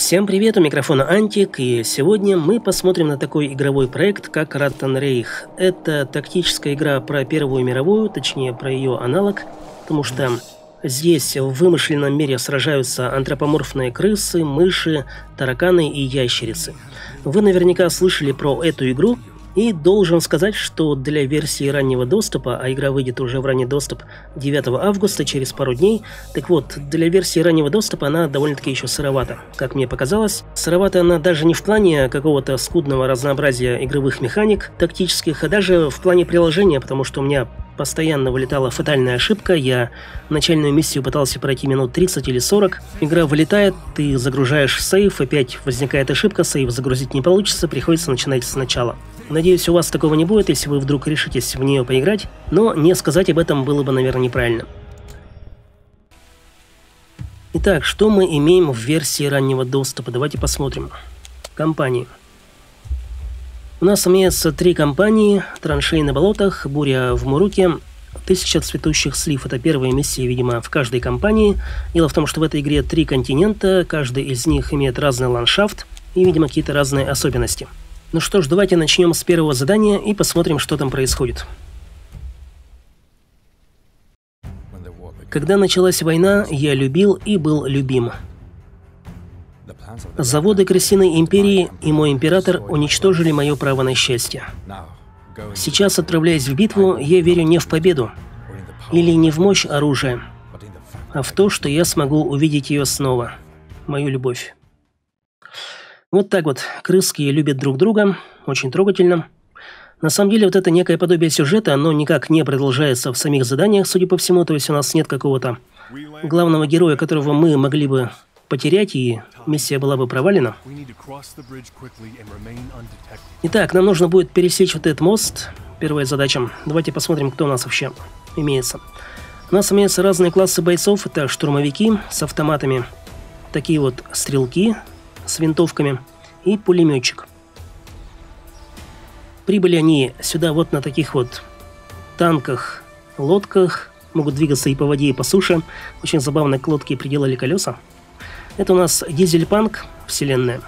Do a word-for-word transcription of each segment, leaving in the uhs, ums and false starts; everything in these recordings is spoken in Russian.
Всем привет, у микрофона Антик, и сегодня мы посмотрим на такой игровой проект, как Ратtenreich. Это тактическая игра про Первую мировую, точнее про ее аналог, потому что здесь в вымышленном мире сражаются антропоморфные крысы, мыши, тараканы и ящерицы. Вы наверняка слышали про эту игру, и должен сказать, что для версии раннего доступа, а игра выйдет уже в ранний доступ девятого августа, через пару дней, так вот, для версии раннего доступа она довольно-таки еще сыровата. Как мне показалось, сыровата она даже не в плане какого-то скудного разнообразия игровых механик тактических, а даже в плане приложения, потому что у меня постоянно вылетала фатальная ошибка, я начальную миссию пытался пройти минут тридцать или сорок, игра вылетает, ты загружаешь сейв, опять возникает ошибка, сейв загрузить не получится, приходится начинать сначала. Надеюсь, у вас такого не будет, если вы вдруг решитесь в нее поиграть, но не сказать об этом было бы, наверное, неправильно. Итак, что мы имеем в версии раннего доступа? Давайте посмотрим. Компании. У нас имеется три компании: Траншеи на болотах, Буря в Муруке, Тысяча цветущих слив. Это первые миссии, видимо, в каждой компании. Дело в том, что в этой игре три континента, каждый из них имеет разный ландшафт и, видимо, какие-то разные особенности. Ну что ж, давайте начнем с первого задания и посмотрим, что там происходит. Когда началась война, я любил и был любим. Заводы Крысиной империи и мой император уничтожили мое право на счастье. Сейчас, отправляясь в битву, я верю не в победу или не в мощь оружия, а в то, что я смогу увидеть ее снова. Мою любовь. Вот так вот, крыски любят друг друга, очень трогательно. На самом деле, вот это некое подобие сюжета, оно никак не продолжается в самих заданиях, судя по всему, то есть у нас нет какого-то главного героя, которого мы могли бы потерять, и миссия была бы провалена. Итак, нам нужно будет пересечь вот этот мост, первая задача. Давайте посмотрим, кто у нас вообще имеется. У нас имеются разные классы бойцов, это штурмовики с автоматами, такие вот стрелки с винтовками и пулеметчик. Прибыли они сюда вот на таких вот танках, лодках, могут двигаться и по воде, и по суше. Очень забавно, к лодке приделали колеса. Это у нас дизельпанк, вселенная.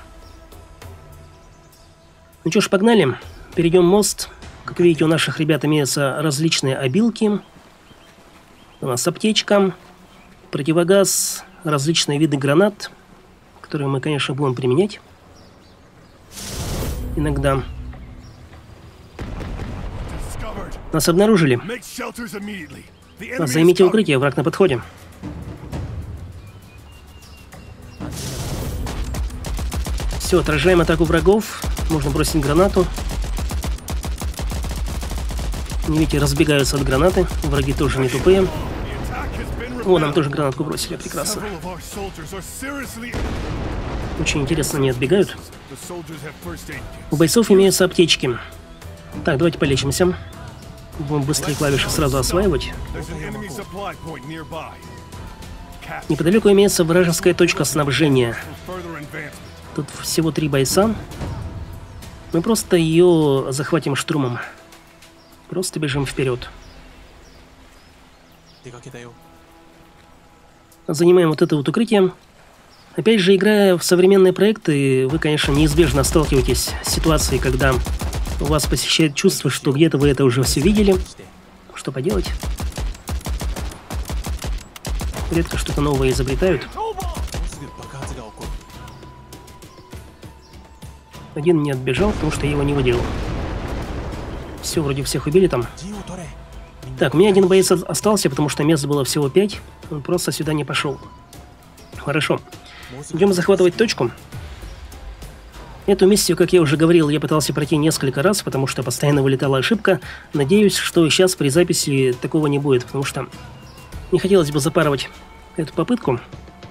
Ну что ж, погнали. Перейдем мост. Как видите, у наших ребят имеются различные обилки. У нас аптечка, противогаз, различные виды гранат, которые мы, конечно, будем применять иногда. Нас обнаружили. Займите укрытие, враг на подходе. Все, отражаем атаку врагов. Можно бросить гранату. Не видите, разбегаются от гранаты. Враги тоже не тупые. О, нам тоже гранатку бросили, прекрасно. Очень интересно, они отбегают. У бойцов имеются аптечки. Так, давайте полечимся. Будем быстрые клавиши сразу осваивать. Неподалеку имеется вражеская точка снабжения. Тут всего три бойца. Мы просто ее захватим штурмом. Просто бежим вперед. Занимаем вот это вот укрытие. Опять же, играя в современные проекты, вы, конечно, неизбежно сталкиваетесь с ситуацией, когда у вас посещает чувство, что где-то вы это уже все видели. Что поделать? Редко что-то новое изобретают. Один не отбежал, потому что я его не выделил. Все, вроде всех убили там. Так, у меня один боец остался, потому что мест было всего пять. Он просто сюда не пошел. Хорошо. Идем захватывать точку. Эту миссию, как я уже говорил, я пытался пройти несколько раз, потому что постоянно вылетала ошибка. Надеюсь, что сейчас при записи такого не будет, потому что не хотелось бы запарывать эту попытку.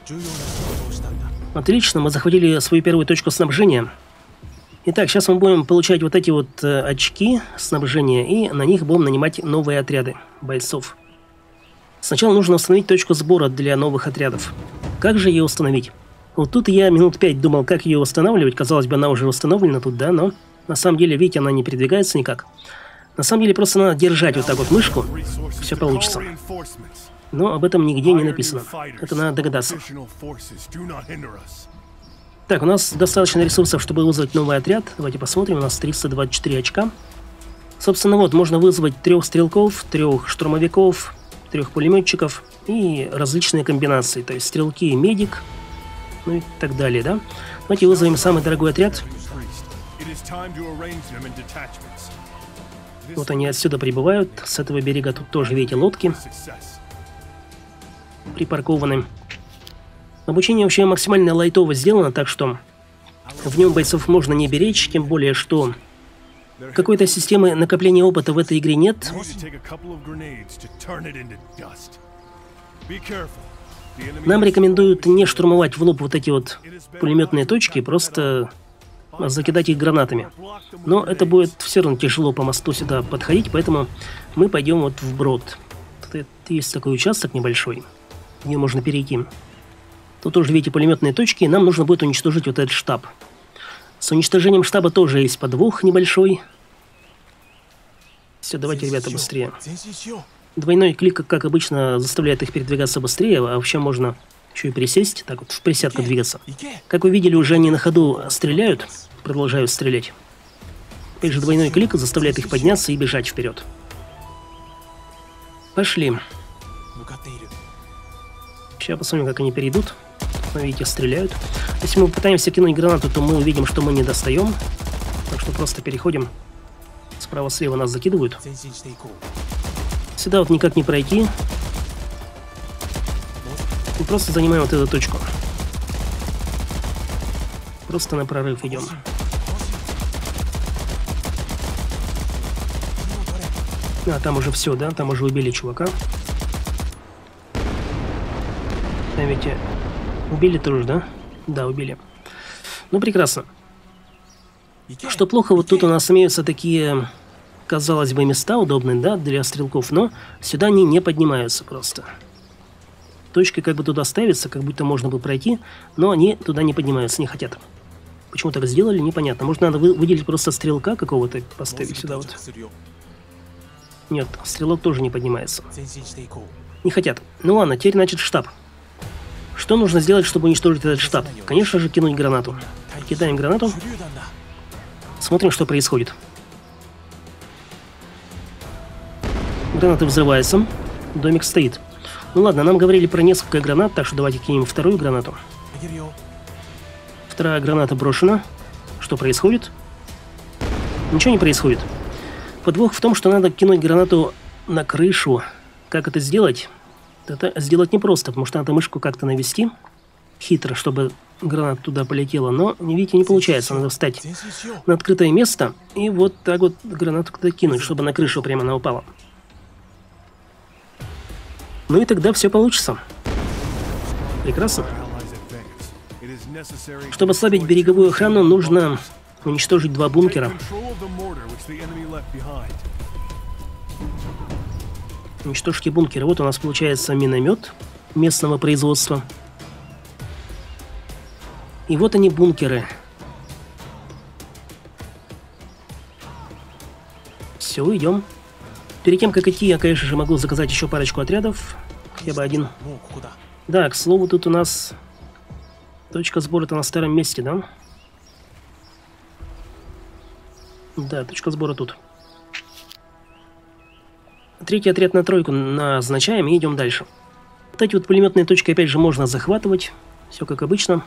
Отлично, мы захватили свою первую точку снабжения. Итак, сейчас мы будем получать вот эти вот э, очки снабжения, и на них будем нанимать новые отряды бойцов. Сначала нужно установить точку сбора для новых отрядов. Как же ее установить? Вот тут я минут пять думал, как ее устанавливать. Казалось бы, она уже установлена тут, да, но на самом деле, видите, она не передвигается никак. На самом деле, просто надо держать вот так вот мышку, все получится. Но об этом нигде не написано. Это надо догадаться. Так, у нас достаточно ресурсов, чтобы вызвать новый отряд. Давайте посмотрим, у нас триста двадцать четыре очка. Собственно, вот, можно вызвать трех стрелков, трех штурмовиков, трех пулеметчиков и различные комбинации. То есть стрелки и медик, ну и так далее, да? Давайте вызовем самый дорогой отряд. Вот они отсюда прибывают. С этого берега тут тоже, видите, лодки припаркованы. Обучение вообще максимально лайтово сделано, так что в нем бойцов можно не беречь, тем более, что какой-то системы накопления опыта в этой игре нет. Нам рекомендуют не штурмовать в лоб вот эти вот пулеметные точки, просто закидать их гранатами. Но это будет все равно тяжело по мосту сюда подходить, поэтому мы пойдем вот вброд. Тут есть такой участок небольшой, где можно перейти. Тут тоже, видите, пулеметные точки, и нам нужно будет уничтожить вот этот штаб. С уничтожением штаба тоже есть подвох небольшой. Все, давайте, ребята, быстрее. Двойной клик, как обычно, заставляет их передвигаться быстрее, а вообще можно еще и присесть, так вот в присядку двигаться. Как вы видели, уже они на ходу стреляют, продолжают стрелять. Опять же, двойной клик заставляет их подняться и бежать вперед. Пошли. Сейчас посмотрим, как они перейдут. Видите, стреляют. Если мы пытаемся кинуть гранату, то мы увидим, что мы не достаем. Так что просто переходим. Справа-слева нас закидывают. Сюда вот никак не пройти. И просто занимаем вот эту точку. Просто на прорыв идем. А, там уже все, да? Там уже убили чувака. Там ведь... Убили тоже, да? Да, убили. Ну, прекрасно. Что плохо, вот тут у нас имеются такие, казалось бы, места удобные, да, для стрелков, но сюда они не поднимаются просто. Точки как бы туда ставятся, как будто можно бы пройти, но они туда не поднимаются, не хотят. Почему так сделали, непонятно. Может, надо вы выделить просто стрелка какого-то, поставить сюда вот. Нет, стрелок тоже не поднимается. Не хотят. Ну ладно, теперь, значит, штаб. Что нужно сделать, чтобы уничтожить этот штаб? Конечно же, кинуть гранату. Кидаем гранату. Смотрим, что происходит. Гранаты взрываются. Домик стоит. Ну ладно, нам говорили про несколько гранат, так что давайте кинем вторую гранату. Вторая граната брошена. Что происходит? Ничего не происходит. Подвох в том, что надо кинуть гранату на крышу. Как это сделать? Это сделать непросто, потому что надо мышку как-то навести хитро, чтобы граната туда полетела. Но, видите, не получается. Надо встать на открытое место и вот так вот гранату туда кинуть, чтобы на крышу прямо она упала. Ну и тогда все получится. Прекрасно. Чтобы ослабить береговую охрану, нужно уничтожить два бункера. Уничтожьте бункеры. Вот у нас получается миномет местного производства. И вот они, бункеры. Все, идем. Перед тем, как идти, я, конечно же, могу заказать еще парочку отрядов. Хотя бы один. Да, к слову, тут у нас точка сбора-то на старом месте, да? Да, точка сбора тут. Третий отряд на тройку назначаем и идем дальше. Вот эти вот пулеметные точки, опять же, можно захватывать. Все как обычно.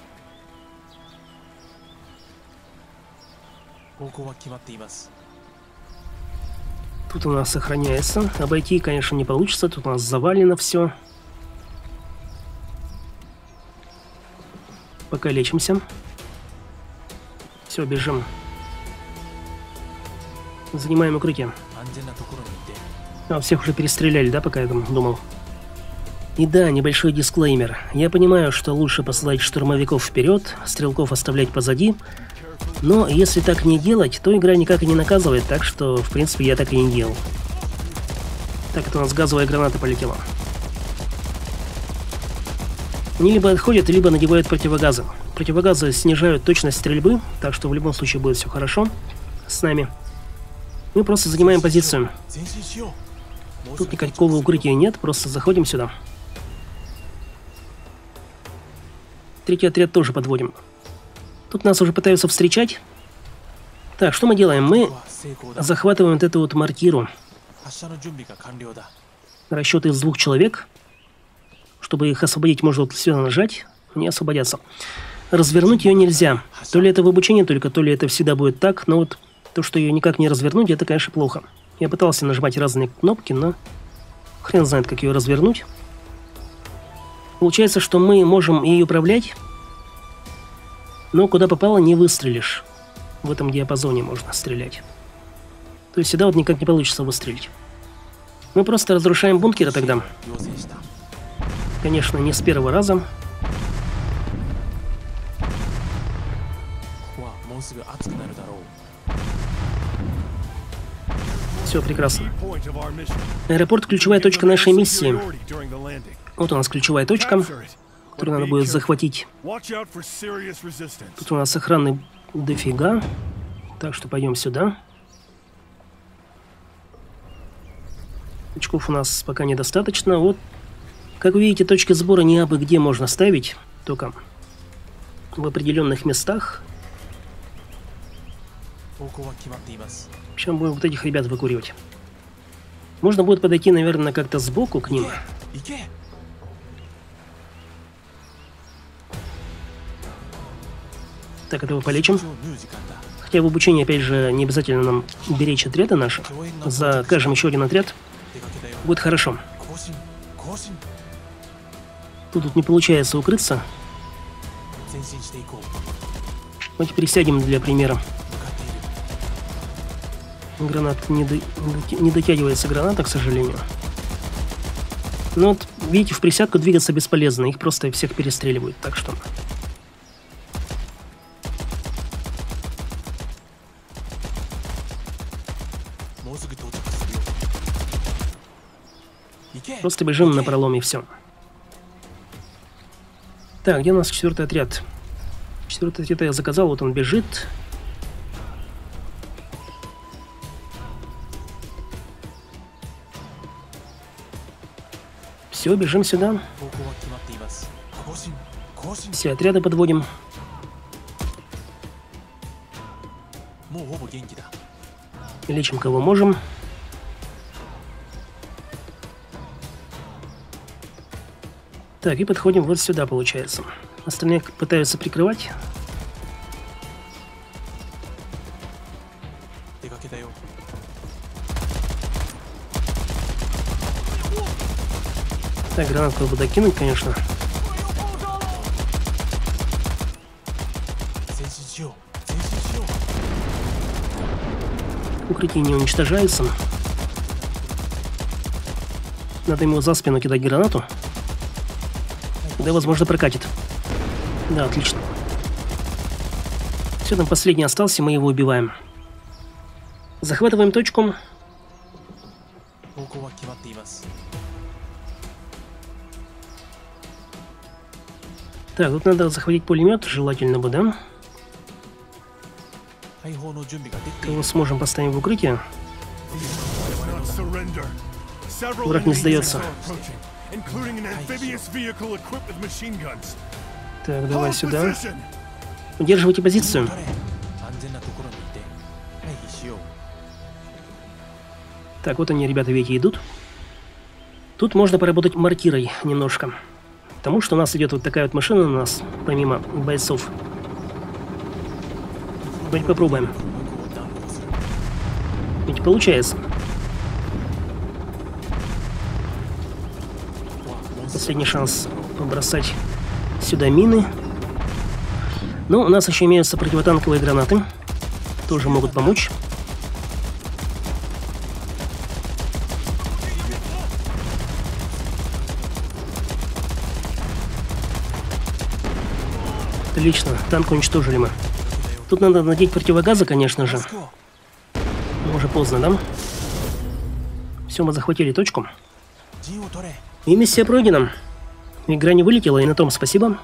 Тут у нас сохраняется. Обойти, конечно, не получится. Тут у нас завалено все. Пока лечимся. Все, бежим. Занимаем укрытие. А, всех уже перестреляли, да, пока я там думал? И да, небольшой дисклеймер. Я понимаю, что лучше посылать штурмовиков вперед, стрелков оставлять позади. Но если так не делать, то игра никак и не наказывает, так что, в принципе, я так и не делал. Так, это у нас газовая граната полетела. Они либо отходят, либо надевают противогазы. Противогазы снижают точность стрельбы, так что в любом случае будет все хорошо с нами. Мы просто занимаем позицию. Тут никакого укрытия нет, просто заходим сюда. Третий отряд тоже подводим. Тут нас уже пытаются встречать. Так, что мы делаем? Мы захватываем вот эту вот мортиру. Расчет из двух человек. Чтобы их освободить, можно вот сюда нажать. Они освободятся. Развернуть ее нельзя. То ли это в обучении только, то ли это всегда будет так. Но вот то, что ее никак не развернуть, это, конечно, плохо. Я пытался нажимать разные кнопки, но хрен знает, как ее развернуть. Получается, что мы можем ей управлять, но куда попало, не выстрелишь. В этом диапазоне можно стрелять. То есть сюда вот никак не получится выстрелить. Мы просто разрушаем бункеры тогда. Конечно, не с первого раза. Все прекрасно. Аэропорт — ключевая точка нашей миссии. Вот у нас ключевая точка, которую надо будет захватить. Тут у нас охраны дофига. Так что пойдем сюда. Очков у нас пока недостаточно. Вот, как вы видите, точки сбора не абы где можно ставить, только в определенных местах. Сейчас будем вот этих ребят выкуривать. Можно будет подойти, наверное, как-то сбоку к ним. Так, этого полечим. Хотя в обучении, опять же, не обязательно нам беречь отряды наши. Закажем еще один отряд. Будет хорошо. Тут, тут не получается укрыться. Давайте присядем для примера. Гранат не, до... не дотягивается граната, к сожалению. Но вот, видите, в присядку двигаться бесполезно. Их просто всех перестреливают, так что... Просто бежим на пролом и все. Так, где у нас четвертый отряд? Четвертый отряд я заказал, вот он бежит. Все, бежим сюда. Все отряды подводим. Лечим кого можем. Так, и подходим вот сюда, получается. Остальные пытаются прикрывать. Так, гранатку надо докинуть, конечно. Укрытие не уничтожается. Надо ему за спину кидать гранату. Да, возможно, прокатит. Да, отлично. Все, там последний остался, мы его убиваем. Захватываем точку. Так, тут надо захватить пулемет, желательно бы, да? Кого сможем поставить в укрытие. Враг не сдается. Так, давай сюда. Удерживайте позицию. Так, вот они, ребята, видите, идут. Тут можно поработать мортирой немножко. Потому что у нас идет вот такая вот машина у нас, помимо бойцов. Давайте попробуем. Ведь получается. Последний шанс побросать сюда мины. Но у нас еще имеются противотанковые гранаты. Тоже могут помочь. Отлично, танк уничтожили мы. Тут надо надеть противогазы, конечно же. Но уже поздно, да? Все, мы захватили точку. И миссия пройдена. Игра не вылетела, и на том спасибо.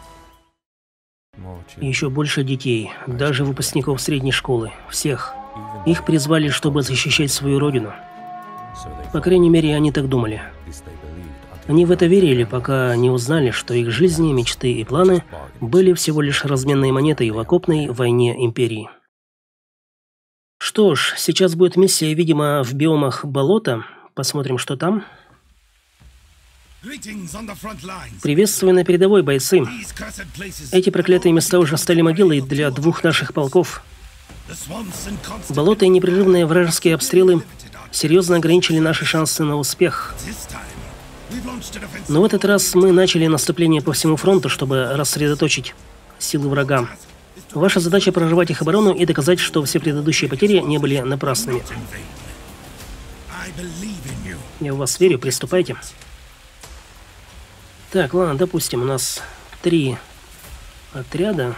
Еще больше детей, даже выпускников средней школы, всех. Их призвали, чтобы защищать свою родину. По крайней мере, они так думали. Они в это верили, пока не узнали, что их жизни, мечты и планы были всего лишь разменной монетой в окопной войне империи. Что ж, сейчас будет миссия, видимо, в биомах болота. Посмотрим, что там. Приветствую на передовой, бойцы. Эти проклятые места уже стали могилой для двух наших полков. Болото и непрерывные вражеские обстрелы серьезно ограничили наши шансы на успех. Но в этот раз мы начали наступление по всему фронту, чтобы рассредоточить силы врага. Ваша задача прорвать их оборону и доказать, что все предыдущие потери не были напрасными. Я в вас верю, приступайте. Так, ладно, допустим, у нас три отряда.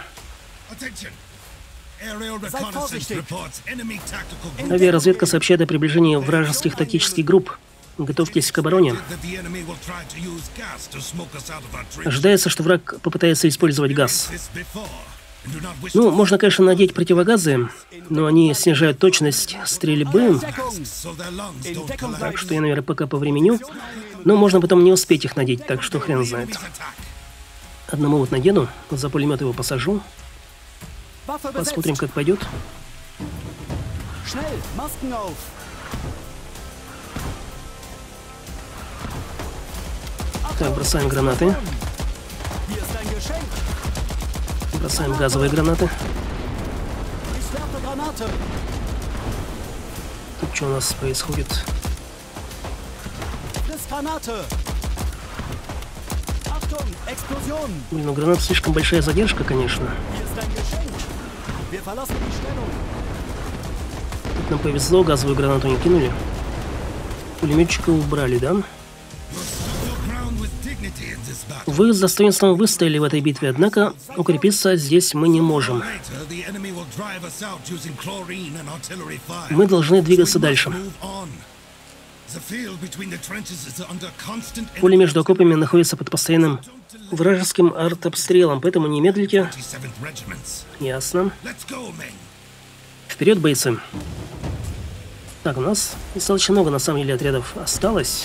Авиаразведка сообщает о приближении вражеских тактических групп. Готовьтесь к обороне. Ожидается, что враг попытается использовать газ. Ну, можно, конечно, надеть противогазы, но они снижают точность стрельбы. Так что я, наверное, пока повременю. Но можно потом не успеть их надеть, так что хрен знает. Одному вот надену, за пулемет его посажу. Посмотрим, как пойдет. Так, бросаем гранаты. Бросаем газовые гранаты. Тут что у нас происходит? Блин, ну гранат слишком большая задержка, конечно. Тут нам повезло, газовую гранату не кинули. Пулеметчика убрали, да? Вы с достоинством выстояли в этой битве, однако укрепиться здесь мы не можем. Мы должны двигаться дальше. Поле между окопами находится под постоянным вражеским артобстрелом, поэтому не медлите. Ясно. Вперед, бойцы. Так, у нас достаточно много, на самом деле, отрядов осталось.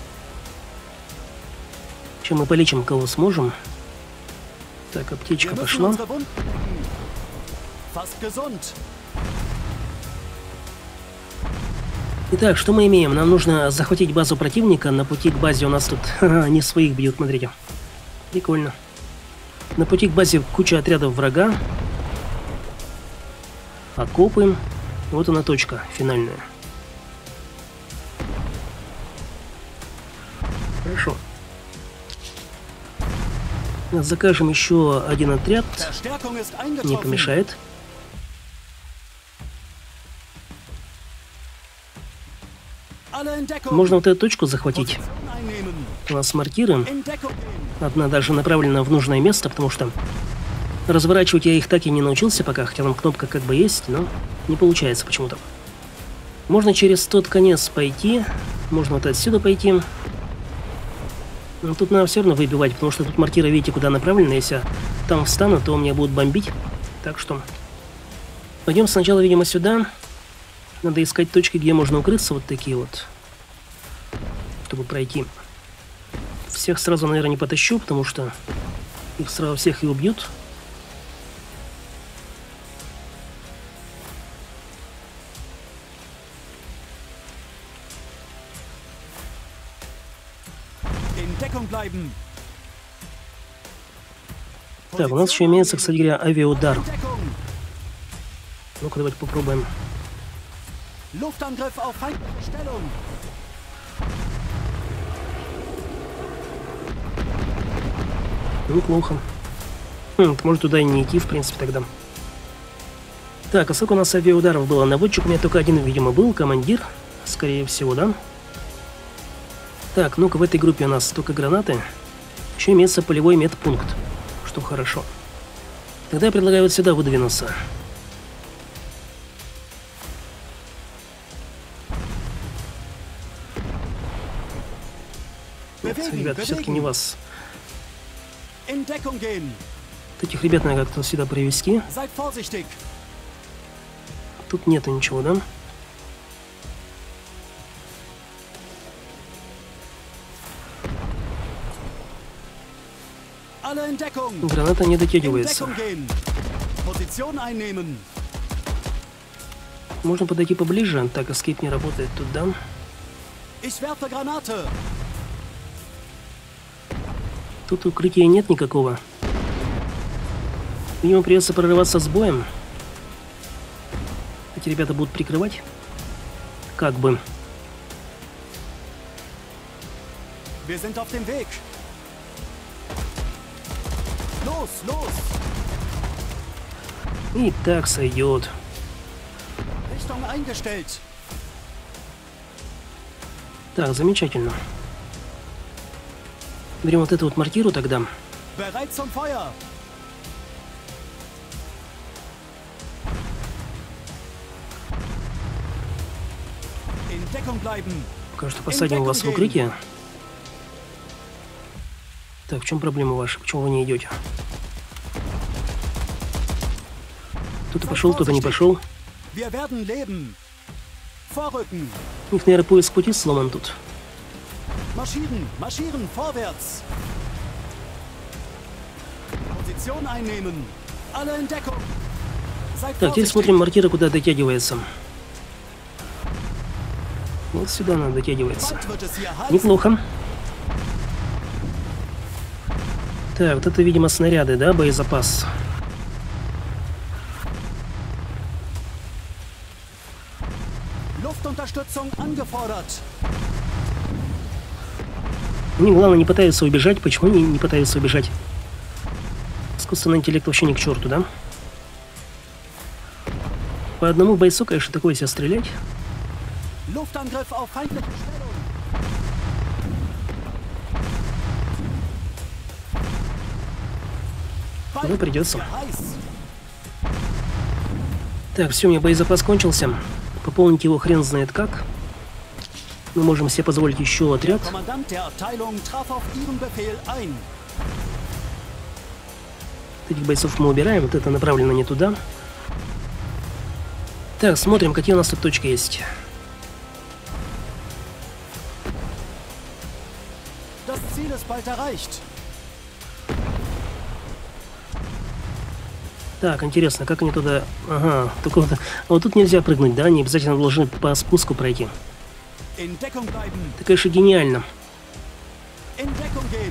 Чем мы полечим, кого сможем. Так, аптечка пошла. Итак, что мы имеем? Нам нужно захватить базу противника. На пути к базе у нас тут не своих бьют, смотрите. Прикольно. На пути к базе куча отрядов врага. Окопы. Вот она точка финальная. Хорошо. Закажем еще один отряд. Не помешает. Можно вот эту точку захватить. У нас мортиры. Одна даже направлена в нужное место, потому что разворачивать я их так и не научился пока, хотя там кнопка как бы есть, но не получается почему-то. Можно через тот конец пойти. Можно вот отсюда пойти. Но тут надо все равно выбивать, потому что тут мортира, видите, куда направлена. Если я там встану, то меня будут бомбить. Так что пойдем сначала, видимо, сюда. Надо искать точки, где можно укрыться, вот такие вот, чтобы пройти. Всех сразу, наверное, не потащу, потому что их сразу всех и убьют. Так, у нас еще имеется, кстати говоря, авиаудар. Ну-ка, давайте попробуем. Неплохо. Хм, может туда и не идти, в принципе, тогда. Так, а сколько у нас авиаударов было? Наводчик у меня только один, видимо, был. Командир, скорее всего, да? Так, ну-ка, в этой группе у нас только гранаты. Еще имеется полевой медпункт, что хорошо. Тогда я предлагаю вот сюда выдвинуться. Нет, ребят, все-таки не вас. Вот этих ребят надо как-то сюда привести. Тут нету ничего, да? Alle in Deckung. Граната не In дотягивается. Deckung gehen. Position einnehmen. Можно подойти поближе. Так, эскейп не работает тут, да? Ich werfe Granate. Тут укрытия нет никакого. Видимо, придется прорываться с боем. Эти ребята будут прикрывать. Как бы. Wir sind auf dem Weg. Los, los. И так сойдет. Richtung eingestellt. Так, замечательно. Берем вот эту вот мортиру тогда. Bereit zum Feuer. In Deckung bleiben. Пока что посадим вас в укрытие. Так, в чем проблема ваша? Почему вы не идете? Кто-то пошел, кто-то не пошел. Wir werden leben. Vorrücken. У них, наверное, поиск пути сломан тут. Marschieren, marschieren, vorwärts. Position einnehmen. Alle in Deckung. Seid Так, теперь vorsichtig. смотрим, мортира куда дотягивается. Вот сюда она дотягивается. Bald wird es hier heiß. Неплохо. Так, вот это, видимо, снаряды, да, боезапас. Luftunterstützung angefordert. Они, главное, не пытаются убежать. Почему они не пытаются убежать? Искусственный интеллект вообще ни к черту, да? По одному бойцу, конечно, такое себя стрелять. Luftangriff auf feindliche Stellung. Bald Ну, придется. wird es hier heiß. Так, все, у меня боезапас кончился. Пополнить его хрен знает как. Мы можем себе позволить еще отряд. Kommandant der Abteilung traf auf Ihren Befehl ein. Этих бойцов мы убираем. Вот это направлено не туда. Так, смотрим, какие у нас тут точки есть. Das Ziel ist bald erreicht. Так, интересно, как они туда... Ага, только вот... А вот тут нельзя прыгнуть, да? Они обязательно должны по спуску пройти. In Deckung bleiben. Это, конечно, гениально. In Deckung gehen.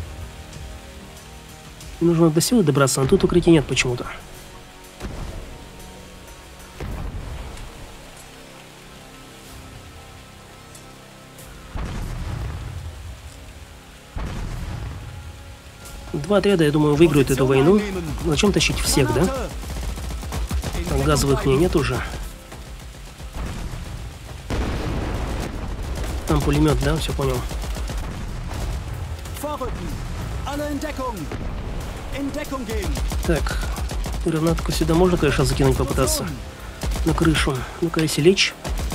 И нужно до сюда добраться, но тут укрытия нет почему-то. Два отряда, я думаю, выиграют эту войну. Зачем тащить всех, да? In Там Deckung газовых мне bleiben. нет уже. Там пулемет, да? Все понял. Vorrücken. Alle in Deckung. In Deckung gehen. Так, гранатку сюда можно, конечно, закинуть, попытаться. На крышу. Ну-ка, если лечь.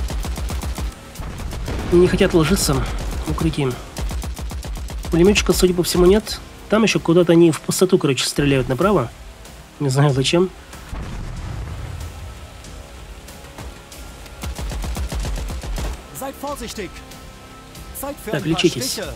Не хотят ложиться в укрытии. Пулеметчика, судя по всему, нет. Там еще куда-то они в пустоту, короче, стреляют направо. Не знаю зачем. Seid vorsichtig. Zeit für Так, ein paar лечитесь. Stiche.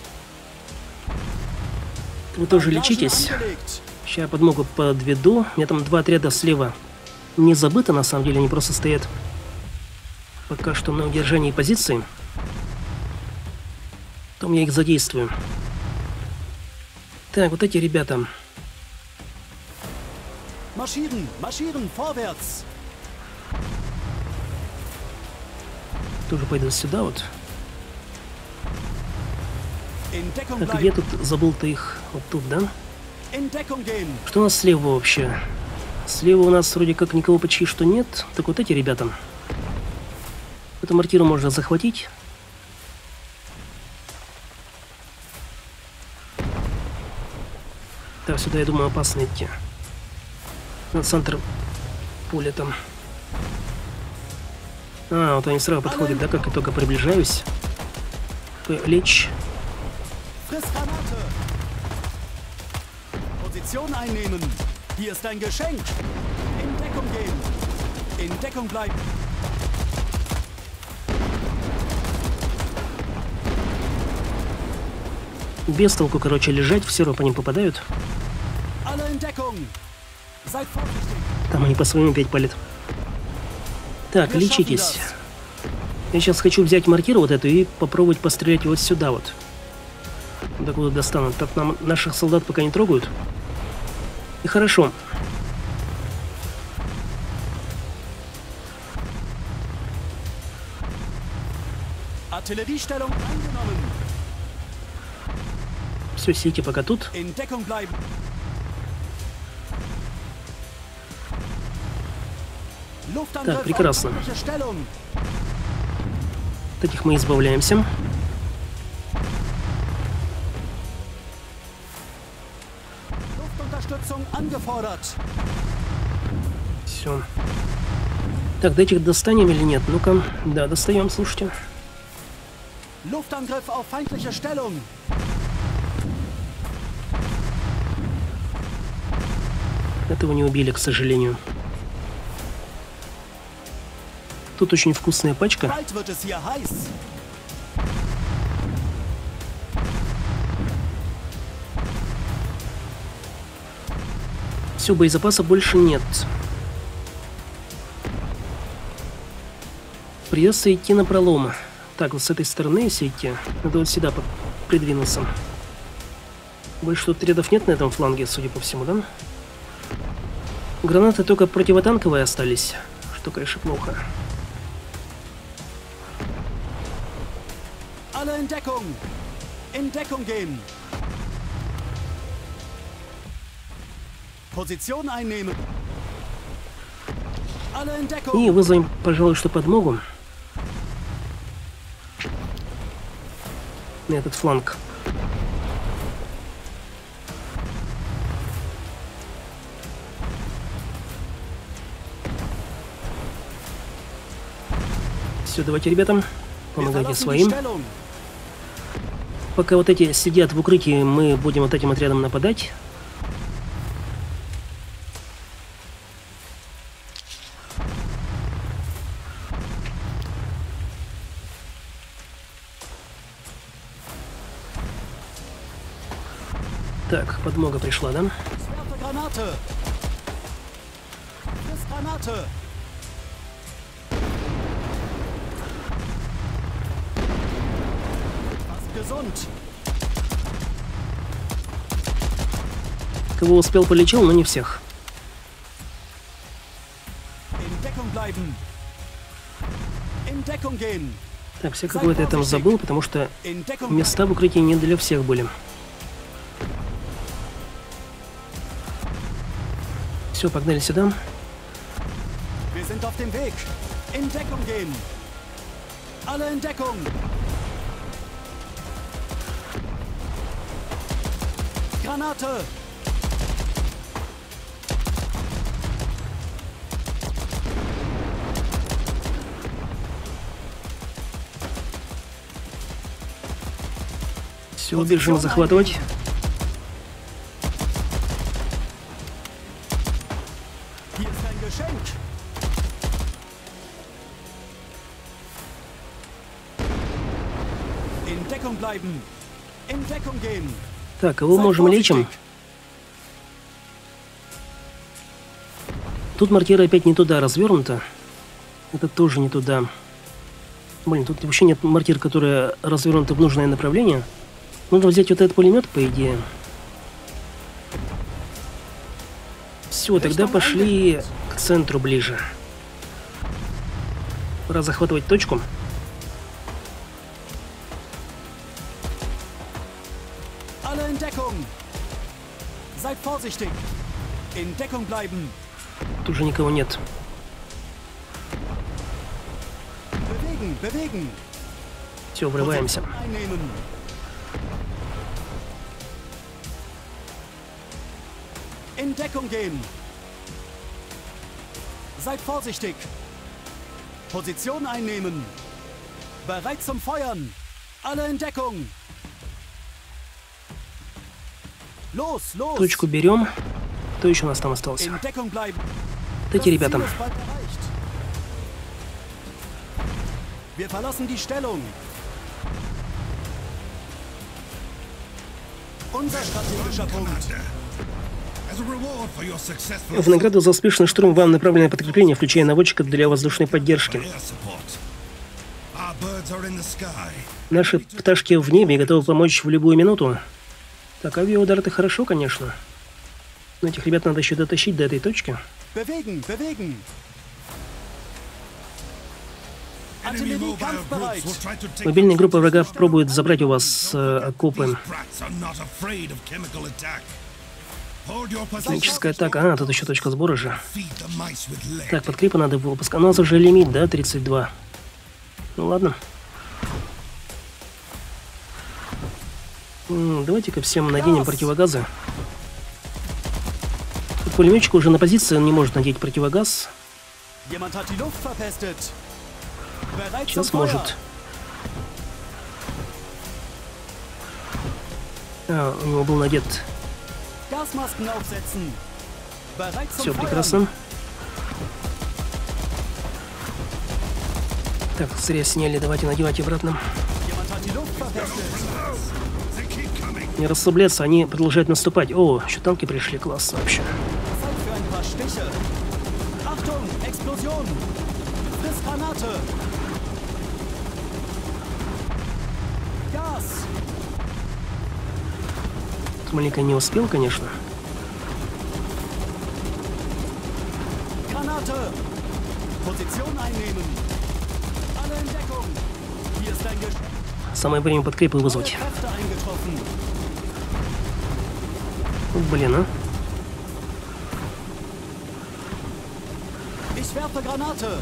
Вы тоже Bandagen лечитесь. angelegt. Сейчас я подмогу подведу. У меня там два отряда слева. Не забыто, на самом деле, они просто стоят пока что на удержании позиции. Потом я их задействую. Так, вот эти ребята. Marschieren, marschieren, vorwärts. Тоже пойдут сюда вот. In Deckung Так, где bleiben. тут забыл-то их? Вот тут, да? In Deckung gehen. Что у нас слева вообще? Слева у нас вроде как никого почти что нет. Так вот эти ребята. Эту мортиру можно захватить. Так, сюда, я думаю, опасно идти. На центр поля там. А, вот они сразу подходят, да, как я только приближаюсь. Лечь. Friss Granate. Position einnehmen. Hier ist ein Geschenk. In Deckung gehen. In Deckung bleiben. Без толку, короче, лежать, все равно по ним попадают. Там они по своим опять палят. Так, лечитесь. Я сейчас хочу взять мортиру вот эту и попробовать пострелять вот сюда вот. Докуда достанут. Так нам наших солдат пока не трогают. И хорошо. Все, сидите пока тут. Так, прекрасно. От этих мы избавляемся. Все. Так, до этих достанем или нет? Ну-ка. Да, достаем, слушайте. Этого не убили, к сожалению. Тут очень вкусная пачка. Все, боезапаса больше нет. Придется идти на пролом. Так, вот с этой стороны, если идти, надо вот сюда придвинуться. Больше тут рядов нет на этом фланге, судя по всему, да? Гранаты только противотанковые остались, что, конечно, плохо. И вызовем, пожалуй, что подмогу на этот фланг. Все, давайте, ребята, помогайте своим. Пока вот эти сидят в укрытии, мы будем вот этим отрядом нападать. Так, подмога пришла, да? Кого успел, полечил, но не всех. Так, все какое-то я там забыл, потому что места в укрытии не для всех были. Все, погнали сюда. Granate! Все, бежим захватывать. Так, кого можем лечим? Тут мортира опять не туда развернута. Это тоже не туда. Блин, тут вообще нет мортир, которая развернута в нужное направление. Нужно взять вот этот пулемет, по идее. Все, тогда пошли к центру ближе. Пора захватывать точку. Тут уже никого нет. Все, врываемся. In Deckung gehen. Seid vorsichtig. Position einnehmen. Bereit zum Feuern. Alle in Deckung. Los, los. Точку берем. Кто еще у нас там остался? Эти ребята. Wir verlassen die Stellung. unser strategischer Punkt. В награду за успешный штурм вам направлено подкрепление, включая наводчика для воздушной поддержки. Наши пташки в небе готовы помочь в любую минуту. Так, авиаудар это хорошо, конечно. Но этих ребят надо еще дотащить до этой точки. Bewegen, bewegen. Artillerie kampfbereit. Мобильная группа врага пробует забрать у вас э, окопы. Химическая атака. А, тут еще точка сбора же. Так, подкрепы надо выпускать. У нас уже лимит, да, тридцать два. Ну ладно. М, Давайте-ка всем наденем противогазы. Пулеметчик уже на позиции, он не может надеть противогаз. Jemand hat die Luft verpestet. Bereit zum Сейчас Feuer. может. А, у него был надет. Gasmasken aufsetzen. Bereit zum Все Feuern. прекрасно. Так, зря сняли, давайте надевать обратно. Jemand hat die Luft verpestet. Не расслабляться, они продолжают наступать. О, еще танки пришли, классно вообще. Zeit für ein paar Stiche. Achtung, Explosion. Frissgranate. Gas. Маленько не успел, конечно. Granate. Position einnehmen. Alle in Deckung. Hier ist ein Gesch- Самое время подкрепы Neue вызвать. Kräfte eingetroffen. Блин, а. Ich werfe Granate.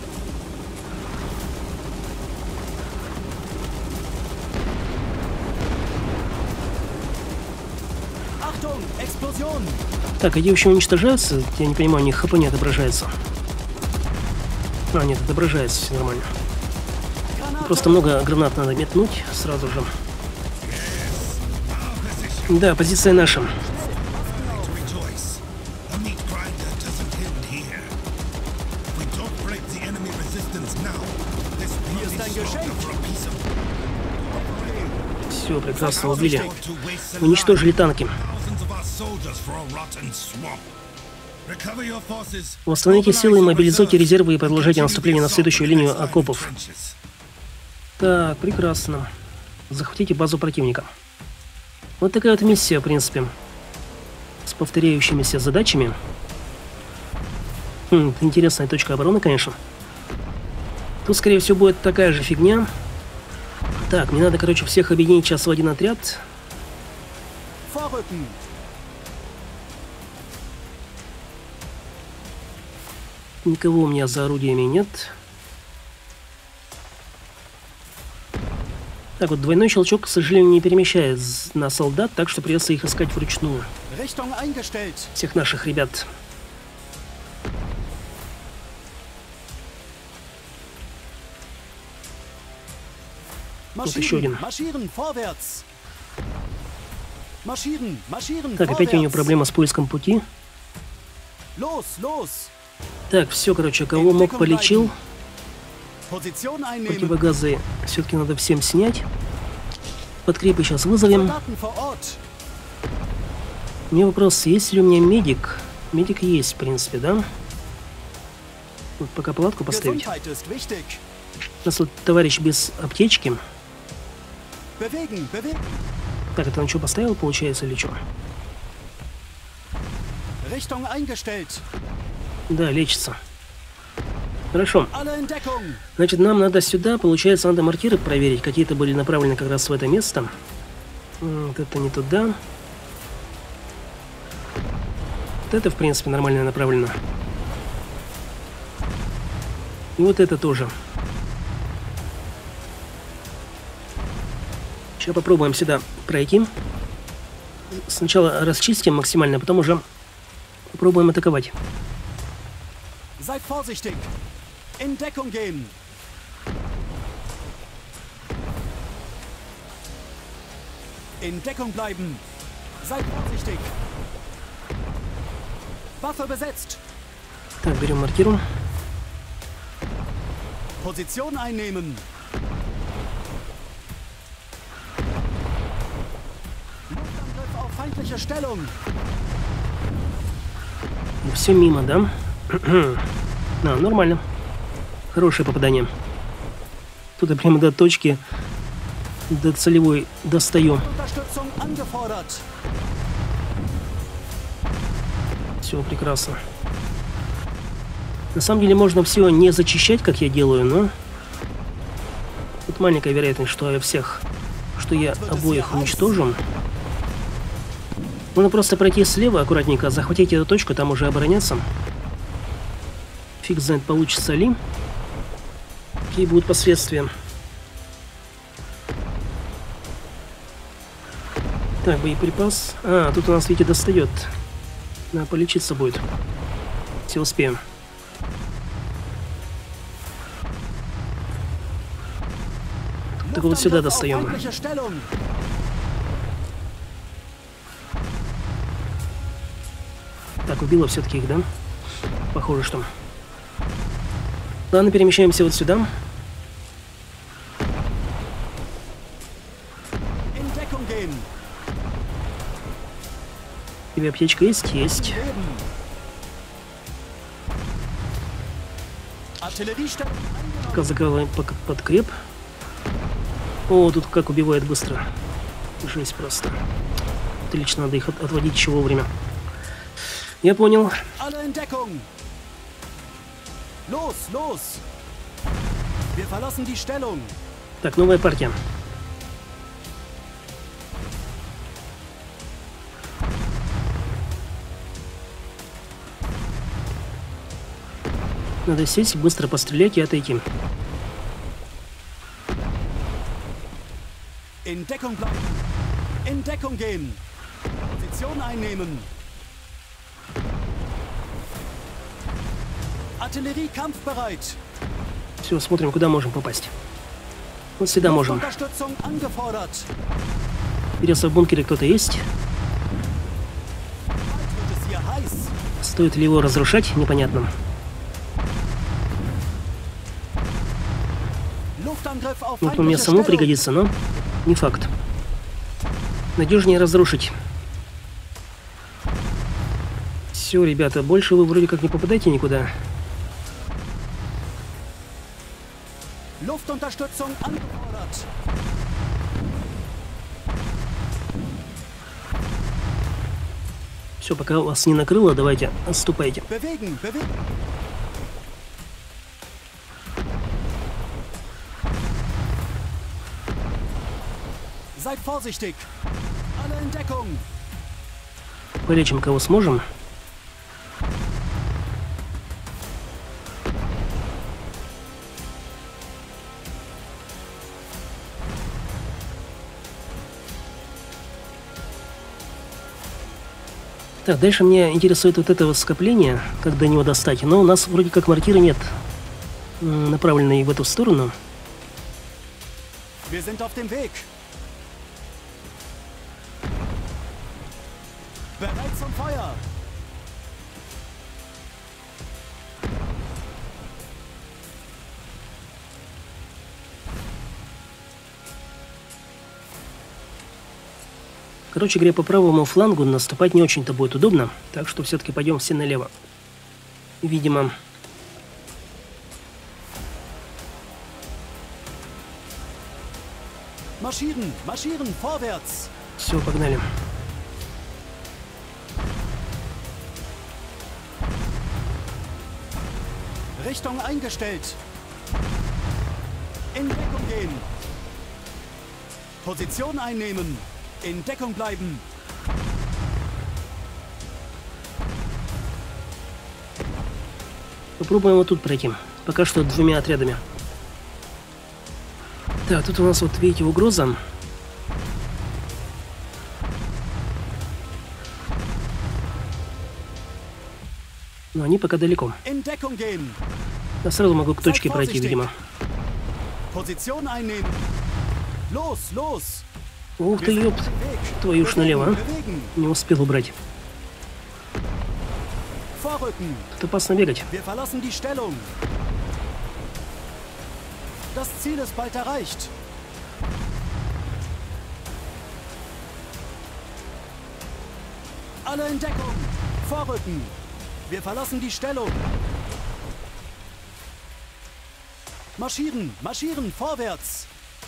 Achtung, Explosion. Так, эти вообще уничтожаются? Я не понимаю, у них хп не отображается. А, нет, отображается, все нормально. Granate. Просто много гранат надо метнуть сразу же. Да, позиция наша. Все, прекрасно убили. Уничтожили танки. Восстановите силы, мобилизуйте резервы и продолжайте наступление на следующую линию окопов. Так, прекрасно. Захватите базу противника. Вот такая вот миссия, в принципе. С повторяющимися задачами. Хм, интересная точка обороны, конечно. Тут, скорее всего, будет такая же фигня. Так, мне надо, короче, всех объединить сейчас в один отряд. Vorrücken. Никого у меня за орудиями нет. Так вот, двойной щелчок, к сожалению, не перемещает на солдат, так что придется их искать вручную. Richtung eingestellt. Всех наших ребят. еще один. Marschieren, vorwärts. Marschieren, marschieren, Так, опять у него vorwärts. проблема с поиском пути. Los, los. Так, все, короче, кого мог, полечил. Position einnehmen. Противогазы все-таки надо всем снять. Подкрепы сейчас вызовем. Soldaten vor Ort. У меня вопрос, есть ли у меня медик? Медик есть, в принципе, да? Вот пока палатку поставить. Gesundheit ist wichtig. У нас вот товарищ без аптечки. Bewegen, bewegen. Так, это он что, поставил, получается, или что? Richtung eingestellt. Да, лечится. Хорошо. Alle in Deckung. Значит, нам надо сюда, получается, надо мортиры проверить. Какие-то были направлены как раз в это место. Вот это не туда. Вот это, в принципе, нормально направлено. И вот это тоже. Сейчас попробуем сюда пройти. Сначала расчистим максимально, а потом уже попробуем атаковать. Seid vorsichtig. In Deckung gehen. In Deckung bleiben. Seid vorsichtig. Waffe besetzt. Так, берем мортиру. Position einnehmen. Luftangriff auf feindliche Stellung. Все мимо, да? А, нормально. Хорошее попадание. Тут я прямо до точки, до целевой достаю. Unterstützung angefordert. Все прекрасно. На самом деле можно все не зачищать, как я делаю, но тут маленькая вероятность, что я всех, что я обоих уничтожу. Можно просто пройти слева аккуратненько, захватить эту точку, там уже обороняться. Фиг знает, получится ли. Какие будут последствия. Так, боеприпас. А, тут у нас, видите, достает. Надо полечиться будет. Все успеем. Так вот сюда достаем. Так, убило все-таки их, да? Похоже, что. Ладно, перемещаемся вот сюда. У тебя аптечка есть? Есть. Пока закрываем подкреп. О, тут как убивает быстро. Жесть просто. Отлично, надо их отводить еще вовремя. Я понял. Так, новая партия. Надо сесть, быстро пострелять и отойти. In Deckung bleiben. In Deckung gehen. Position einnehmen. Artillerie kampfbereit. Все, смотрим, куда можем попасть. Вот сюда можем. Unterstützung angefordert. Интересно, в бункере кто-то есть? Wird es hier heiß. Стоит ли его разрушать? Непонятно. Luftangriff auf Вот мне feindliche самому Stellung. пригодится, но не факт. Надежнее разрушить. Все, ребята, больше вы вроде как не попадаете никуда. Luftunterstützung angefordert. Все, пока вас не накрыло, давайте отступайте. Bewegen, bewegen. Seid vorsichtig. Alle in Deckung. Полечим кого сможем. Так, дальше меня интересует вот это вот скопление, как до него достать. Но у нас вроде как мортиры нет, направленной в эту сторону. Wir sind auf dem Weg. Bereit zum Feuer. Короче говоря, по правому флангу наступать не очень-то будет удобно, так что все-таки пойдем все налево. Видимо. Marschieren, marschieren, vorwärts. Все, погнали. Richtung eingestellt. In Deckung gehen. Position einnehmen. In Deckung bleiben. Попробуем вот тут пройти. Пока что двумя отрядами. Так, тут у нас вот, видите, угроза. Но они пока далеко. In Deckung gehen. Я сразу могу к точке пройти, видимо. Position einnehmen. Los, los. Ух ты, ёпт. Твою ж налево, а? Не успел убрать. Vorrücken. Тут опасно бегать. Wir verlassen die Stellung. Das Ziel ist bald erreicht. Alle in Deckung. Vorrücken. Wir verlassen die Stellung. Marschieren, marschieren, vorwärts.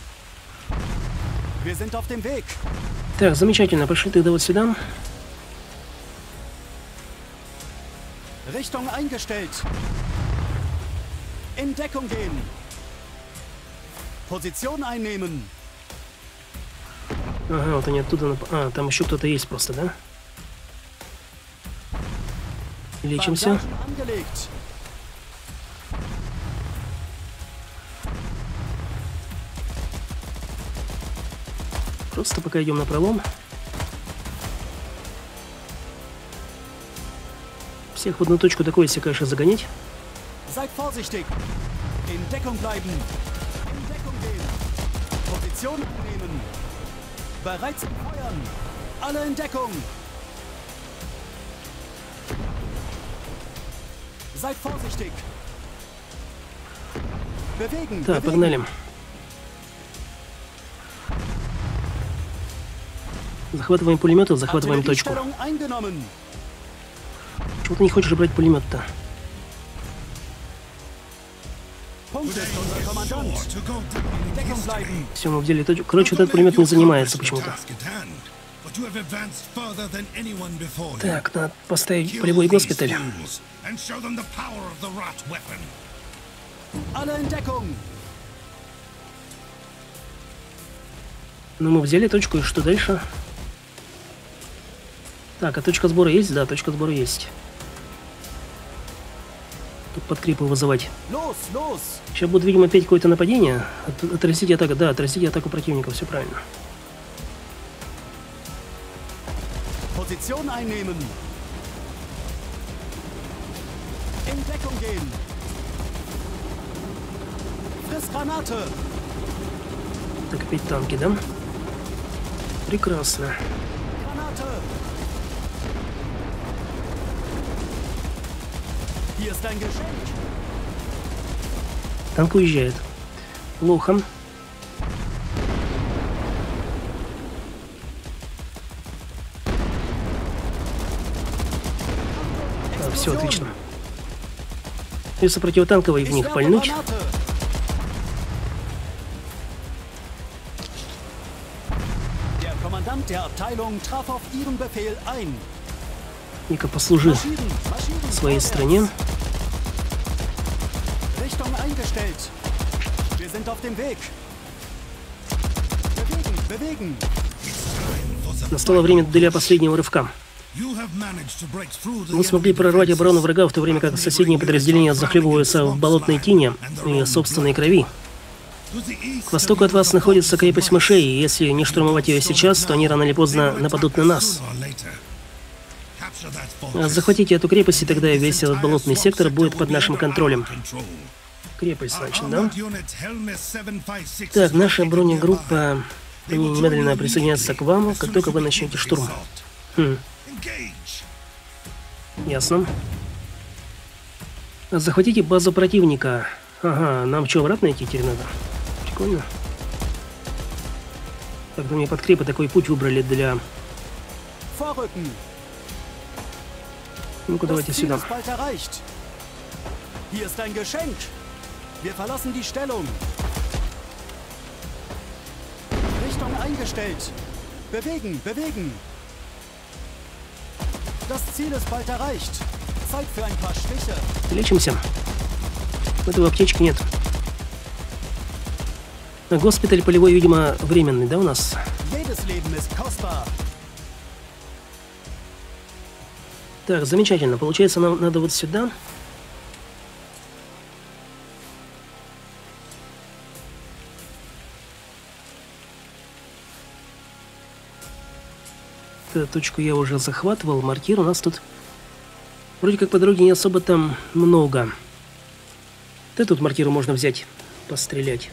Wir sind auf dem Weg. Так, замечательно. Пошли тогда вот сюда. Richtung eingestellt. In Deckung gehen. Position einnehmen. Ага, вот они оттуда... Нап... А, там еще кто-то есть просто, да? Лечимся. Bandagen angelegt. Просто пока идем на пролом. Всех в одну точку такой, если, конечно, загонять. Seid vorsichtig. In Deckung bleiben. In Deckung gehen. Position einnehmen. Bereit zum Feuern. Alle in Deckung. Seid vorsichtig. Bewegen. Так, bewegen. погнали. Захватываем пулемет, захватываем точку. Artilleriestellung eingenommen. Чего ты не хочешь брать пулемет-то? Punkt ist unser Kommandant. In Deckung bleiben. Все, мы взяли точку. Короче, вот этот пулемет не занимается почему-то. Так, надо поставить полевой госпиталь. Alle in Deckung. Ну, мы взяли точку, и что дальше? Так, а точка сбора есть? Да, точка сбора есть. Тут подкрепы вызывать. Los, los. Сейчас будет, видимо, опять какое-то нападение. От, отразить атаку. Да, отразить атаку противника, все правильно. Position einnehmen. In Deckung gehen. Friss Granate. Так, опять танки, да? Прекрасно. Granate. Hier ist ein Geschenk. Танк уезжает. Плохо. А, все, отлично. Если противотанковый в них пальнуть. Der Kommandant der Abteilung traf auf Ihren Befehl ein. Ника, послужи Marschieren, marschieren, своей vorwärts. стране. Richtung eingestellt. Wir sind auf dem Weg. Bewegen, bewegen. Настало время для последнего рывка. Мы смогли прорвать оборону врага, в то время как соседние подразделения захлебываются в болотной тине и собственной крови. К востоку от вас находится крепость мышей, и если не штурмовать ее сейчас, то они рано или поздно нападут на нас. Захватите эту крепость, и тогда весь этот болотный сектор будет под нашим контролем. Крепость, значит, да? Так, наша бронегруппа немедленно присоединяется к вам, как только вы начнете штурм. Хм. Ясно. Захватите базу противника. Ага, нам что, обратно идти теперь надо? Прикольно. Так, ну мне подкрепы такой путь выбрали для... Vorrücken. Ну-ка, давайте Das Ziel сюда. ist bald erreicht. Hier ist ein Geschenk. Wir verlassen die Stellung. Richtung eingestellt. Bewegen, bewegen. Das Ziel ist bald erreicht. Zeit für ein paar Stiche. Лечимся. Этого аптечки нет. А госпиталь полевой, видимо, временный, да, у нас? Jedes Leben ist kostbar. Так, замечательно. Получается, нам надо вот сюда. Эту точку я уже захватывал. Мортир у нас тут вроде как по дороге не особо там много. Да тут мортиру можно взять, пострелять.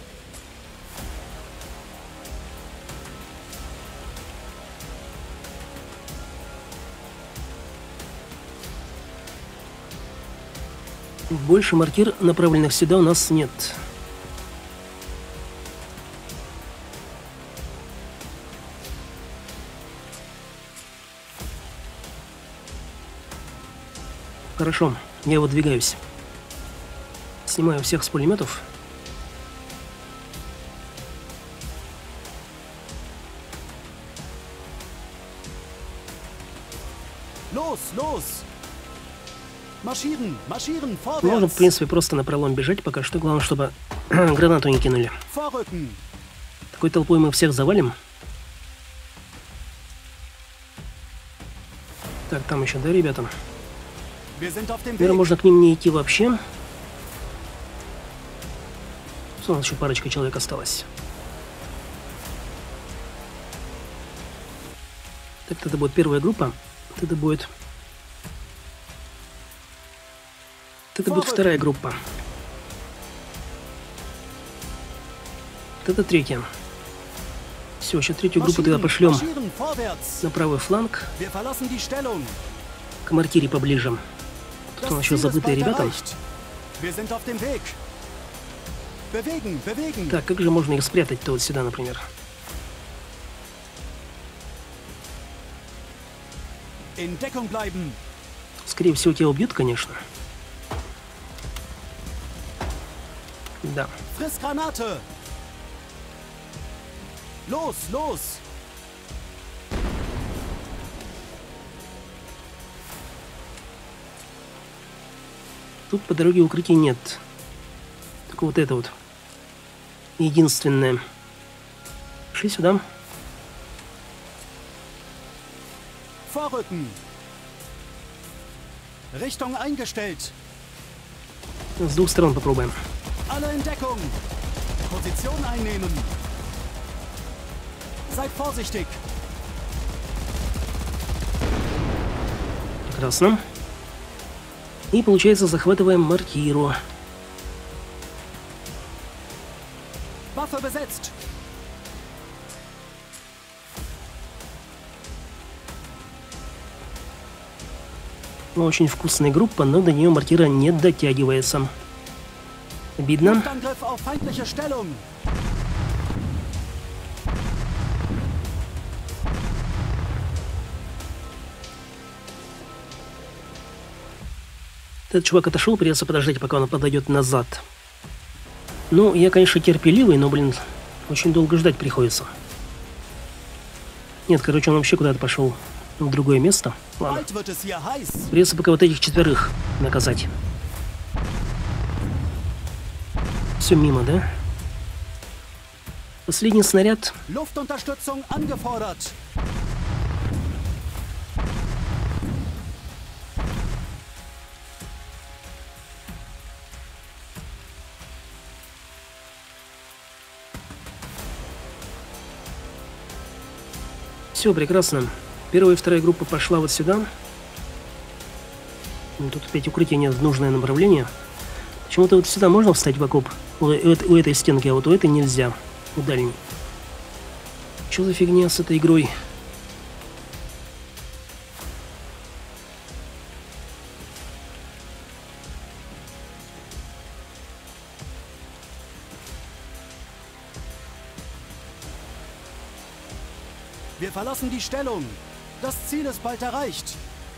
Больше мортир, направленных сюда, у нас нет. Хорошо, я выдвигаюсь. Снимаю всех с пулеметов. Los, los! Marschieren, marschieren, Можно, в vorwärts! принципе, просто напролом бежать пока что. Главное, чтобы гранату не кинули. Vorrücken! Такой толпой мы всех завалим. Так, там еще, да, ребята? Wir sind auf dem Наверное, Weg. можно к ним не идти вообще. У нас еще парочка человек осталось. Так, это будет первая группа. Это будет... Это будет вторая группа. Это третья. Все, сейчас третью группу тогда пошлем Marschieren, vorwärts! на правый фланг. Wir verlassen die Stellung. К мартире поближе. Тут у нас еще Ziel ist забытые bald ребята. erreicht. Wir sind auf dem Weg. Bewegen, bewegen. Так, как же можно их спрятать-то вот сюда, например? In Deckung bleiben. Скорее всего, тебя убьют, конечно. Да. Friss Granate. Los, los. Тут по дороге укрытий нет. Только вот это вот. Единственное. Шли сюда. Vorrücken. Richtung eingestellt. С двух сторон попробуем. Alle in Deckung. Position einnehmen. Seid vorsichtig. Прекрасно. И, получается, захватываем мартиру. Waffe besetzt. Очень вкусная группа, но до нее мартира не дотягивается. Обидно. Luftangriff auf feindliche Stellung. Этот чувак отошел, придется подождать, пока он подойдет назад. Ну, я, конечно, терпеливый, но, блин, очень долго ждать приходится. Нет, короче, он вообще куда-то пошел в другое место. Ладно. Bald wird es hier heiß. Придется пока вот этих четверых наказать. Все мимо, да? Последний снаряд. Luftunterstützung angefordert. Все, прекрасно. Первая и вторая группа пошла вот сюда. Ну, тут опять укрытие нет в нужное направление. Почему-то вот сюда можно встать в окоп. У, у, у этой стенки, а вот у этой нельзя. У дальней. Что за фигня с этой игрой? Wir verlassen die Stellung. Das Ziel ist bald erreicht.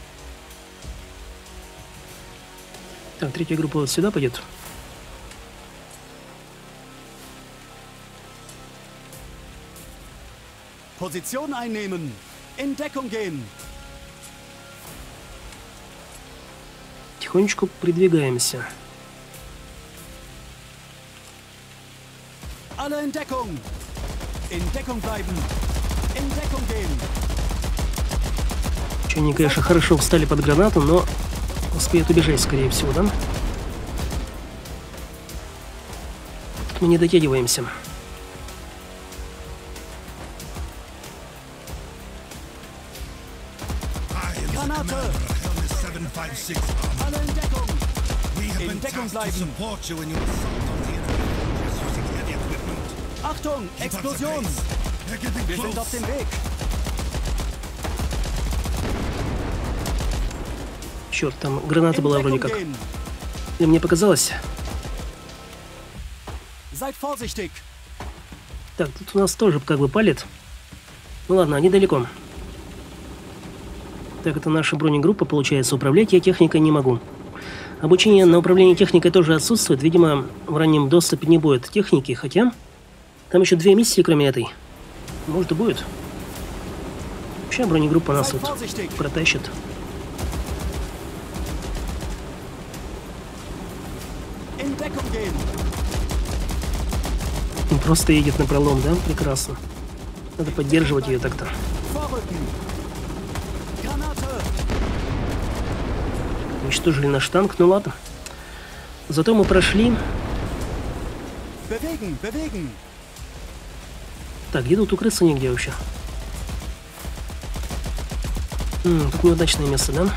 Так, третья группа вот сюда пойдет. Position einnehmen. In Deckung gehen. Тихонечку придвигаемся. Alle in Deckung. In Deckung bleiben. In Deckung gehen. Че, они, конечно, хорошо встали под гранату, но успеют убежать, скорее всего, да? Тут мы не дотягиваемся. Granate. Alle in Deckung. In Deckung bleiben. Achtung, Explosion. Wir sind auf dem Weg. Черт, там граната In была вроде Deckung как. gehen. И мне показалось. Seid vorsichtig. Так, тут у нас тоже как бы палит. Ну ладно, они далеко. Так, это наша бронегруппа, получается. Управлять я техникой не могу. Обучение на управление техникой тоже отсутствует. Видимо, в раннем доступе не будет техники, хотя там еще две миссии, кроме этой. Может и будет. Вообще бронегруппа нас тут протащит. Он просто едет на пролом, да? Прекрасно. Надо поддерживать ее так-то. Уничтожили наш танк, ну ладно. Зато мы прошли. Так, где тут укрыться нигде вообще? М, тут неудачное место, да?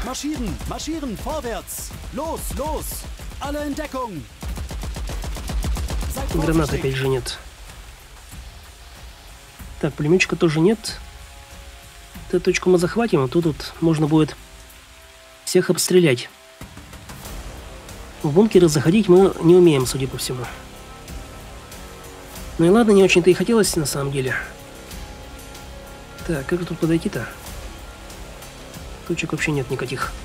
Гранат опять же нет. Так, пулеметчика тоже нет. Эту точку мы захватим, а тут, тут можно будет всех обстрелять. В бункеры заходить мы не умеем, судя по всему. Ну и ладно, не очень-то и хотелось на самом деле. Так, как же тут подойти-то? Точек вообще нет никаких.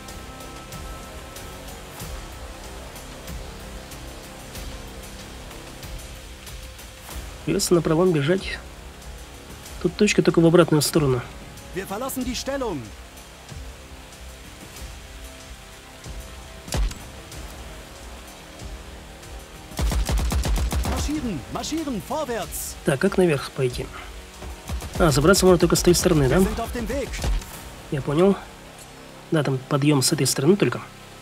Придется на пролом бежать. Тут точка только в обратную сторону. Так, как наверх пойти? А, забраться можно только с той стороны, да? Я понял. Да, там подъем с этой стороны только.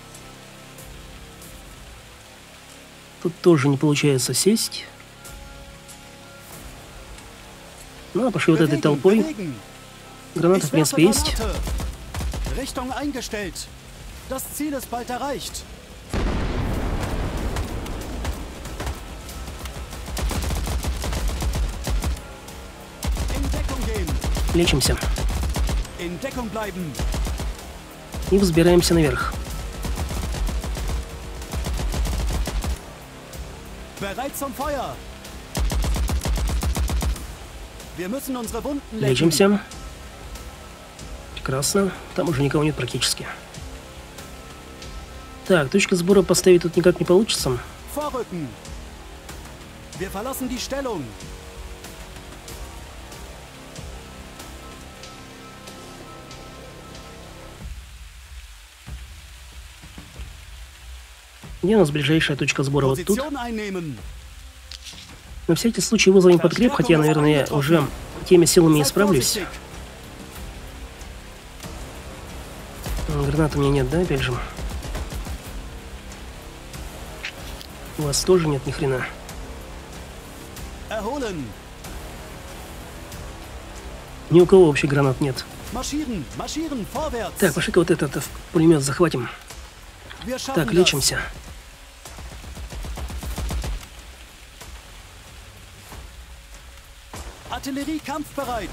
Тут тоже не получается сесть. Ну, а пошли вот этой толпой. Граната, в принципе, есть. Лечимся. И взбираемся наверх. Лечимся. Прекрасно. Там уже никого нет практически. Так, точка сбора поставить тут никак не получится. Где у нас ближайшая точка сбора? Вот тут. На всякий случай вызовем подкреп, хотя, наверное, я уже теми силами не справлюсь. Гранат у меня нет, да, опять же? У вас тоже нет ни хрена. Ни у кого вообще гранат нет. Так, пошли-ка вот этот пулемет захватим. Так, лечимся. Artillerie kampfbereit.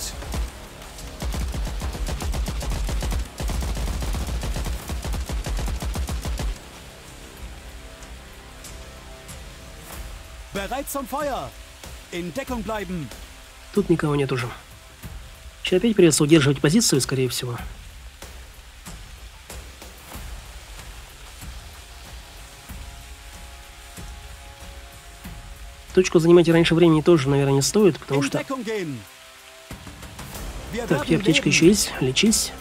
Bereit zum Feuer. In Deckung bleiben. Тут никого нет уже. Сейчас опять придется удерживать позицию, скорее всего. Точку занимать раньше времени тоже, наверное, не стоит, потому что... Так, и аптечка еще есть. Лечись.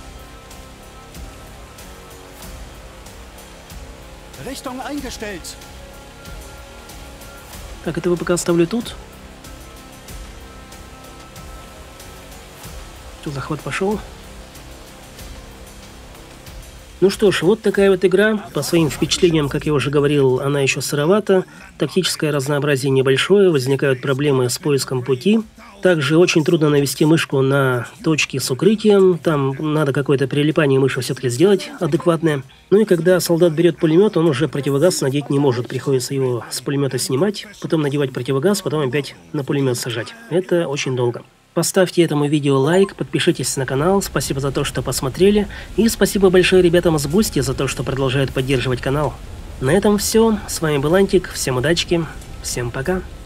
Так, это вы пока оставлю тут. Тут захват пошел. Ну что ж, вот такая вот игра. По своим впечатлениям, как я уже говорил, она еще сыровата. Тактическое разнообразие небольшое, возникают проблемы с поиском пути. Также очень трудно навести мышку на точки с укрытием. Там надо какое-то прилипание мыши все-таки сделать адекватное. Ну и когда солдат берет пулемет, он уже противогаз надеть не может. Приходится его с пулемета снимать, потом надевать противогаз, потом опять на пулемет сажать. Это очень долго. Поставьте этому видео лайк, подпишитесь на канал, спасибо за то, что посмотрели, и спасибо большое ребятам с Бусти за то, что продолжают поддерживать канал. На этом все, с вами был Антик, всем удачки, всем пока.